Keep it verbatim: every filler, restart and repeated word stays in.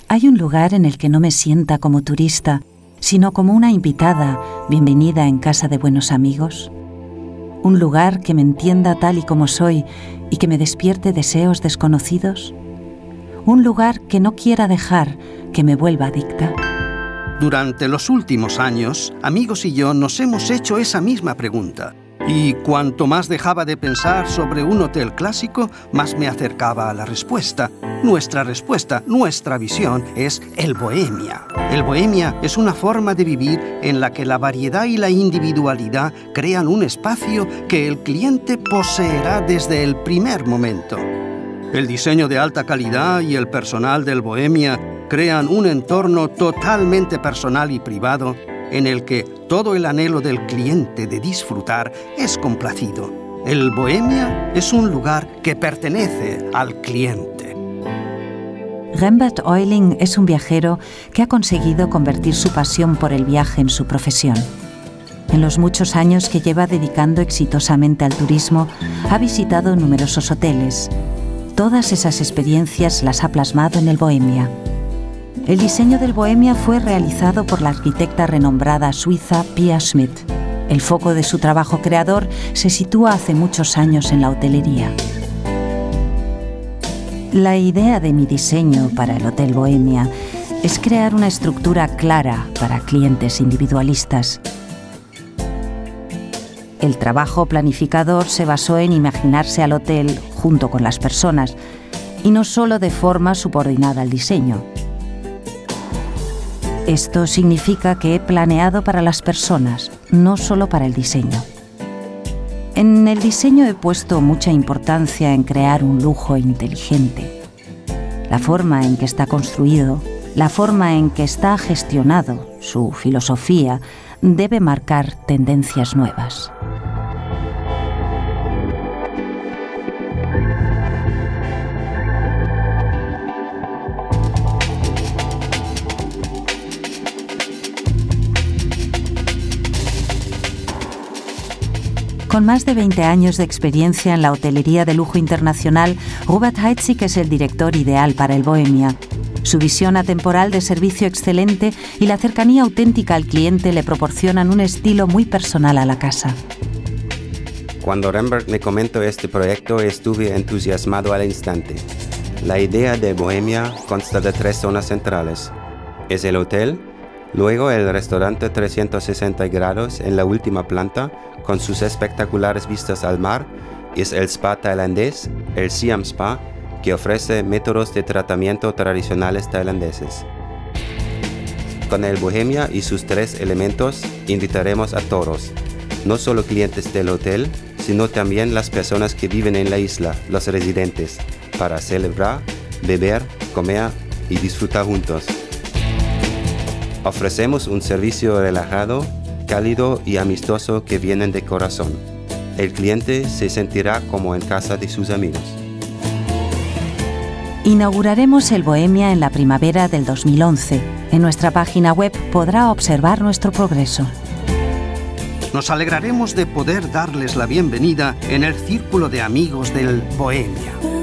Hay un lugar en el que no me sienta como turista, sino como una invitada, bienvenida en casa de buenos amigos. Un lugar que me entienda tal y como soy y que me despierte deseos desconocidos. Un lugar que no quiera dejar que me vuelva adicta. Durante los últimos años, amigos y yo nos hemos hecho esa misma pregunta. Y cuanto más dejaba de pensar sobre un hotel clásico, más me acercaba a la respuesta. Nuestra respuesta, nuestra visión, es el Bohemia. El Bohemia es una forma de vivir en la que la variedad y la individualidad crean un espacio que el cliente poseerá desde el primer momento. El diseño de alta calidad y el personal del Bohemia crean un entorno totalmente personal y privado en el que todo el anhelo del cliente de disfrutar es complacido. El Bohemia es un lugar que pertenece al cliente. Rembert Euling es un viajero que ha conseguido convertir su pasión por el viaje en su profesión. En los muchos años que lleva dedicando exitosamente al turismo, ha visitado numerosos hoteles. Todas esas experiencias las ha plasmado en el Bohemia. El diseño del Bohemia fue realizado por la arquitecta renombrada suiza Pia Schmidt. El foco de su trabajo creador se sitúa hace muchos años en la hotelería. La idea de mi diseño para el Hotel Bohemia es crear una estructura clara para clientes individualistas. El trabajo planificador se basó en imaginarse al hotel junto con las personas y no solo de forma subordinada al diseño. Esto significa que he planeado para las personas, no solo para el diseño. En el diseño he puesto mucha importancia en crear un lujo inteligente. La forma en que está construido, la forma en que está gestionado, su filosofía, debe marcar tendencias nuevas. Con más de veinte años de experiencia en la hotelería de lujo internacional, Robert Heidsieck es el director ideal para el Bohemia. Su visión atemporal de servicio excelente y la cercanía auténtica al cliente le proporcionan un estilo muy personal a la casa. Cuando Rembert me comentó este proyecto, estuve entusiasmado al instante. La idea de Bohemia consta de tres zonas centrales. Es el hotel, luego el restaurante trescientos sesenta grados en la última planta, con sus espectaculares vistas al mar, es el spa tailandés, el Siam Spa, que ofrece métodos de tratamiento tradicionales tailandeses. Con el Bohemia y sus tres elementos, invitaremos a todos, no solo clientes del hotel, sino también las personas que viven en la isla, los residentes, para celebrar, beber, comer y disfrutar juntos. Ofrecemos un servicio relajado, cálido y amistoso que vienen de corazón. El cliente se sentirá como en casa de sus amigos. Inauguraremos el Bohemia en la primavera del dos mil once. En nuestra página web podrá observar nuestro progreso. Nos alegraremos de poder darles la bienvenida en el círculo de amigos del Bohemia.